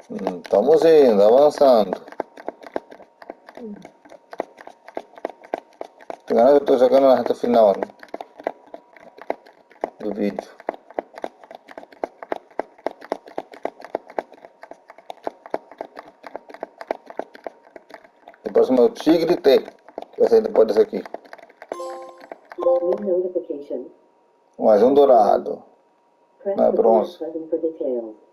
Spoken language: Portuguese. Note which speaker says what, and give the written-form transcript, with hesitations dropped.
Speaker 1: Estamos indo, avançando. Agora eu estou jogando na reta final, né, do vídeo. O próximo é o Tigre T. Que vai sair depois desse aqui. Mais um dourado. Não é bronze.